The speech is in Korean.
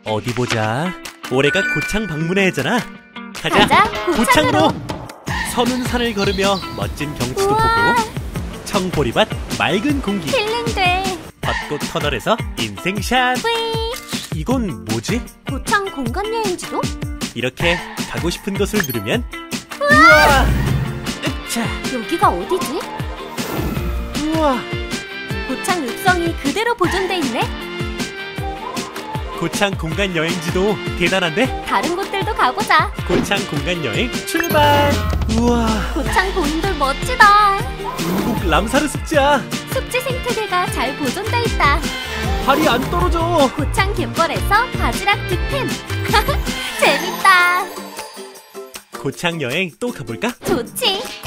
어디 보자. 올해가 고창 방문의 해잖아. 가자, 고창으로. 선운산을 걸으며 멋진 경치도 우와. 보고 청보리밭 맑은 공기, 힐링돼. 벚꽃 터널에서 인생샷. 뿌이. 이건 뭐지? 고창 공간여행지도? 이렇게 가고 싶은 곳을 누르면 우와! 으차! 여기가 어디지? 우와! 고창 읍성이 그대로 보존돼 있네. 고창 공간 여행지도 대단한데? 다른 곳들도 가보자. 고창 공간 여행 출발! 우와! 고창 고인돌 멋지다. 중국 람사르 습지야! 습지 생태계가 잘 보존돼 있다. 발이 안 떨어져! 고창 갯벌에서 바지락 득템. 재밌다. 고창 여행 또 가볼까? 좋지.